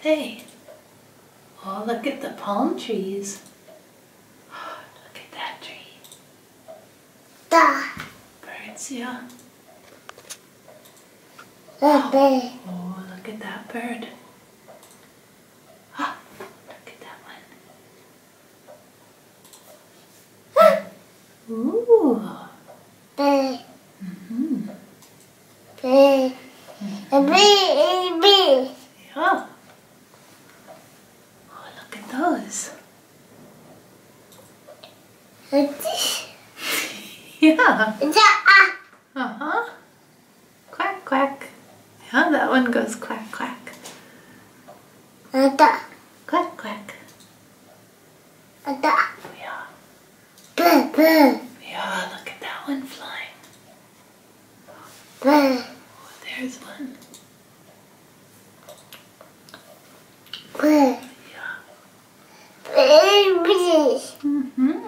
Hey. Oh, look at the palm trees. Look at that tree. Birds, yeah. Oh, look at that bird. Oh, look at that one. Ooh. Mm-hmm. Yeah. Oh, look at those. Yeah. Uh-huh. Quack, quack. Yeah, that one goes quack, quack. Quack, quack. Yeah. Yeah, look at that one flying. Oh, there's one. Yeah. Mm-hmm.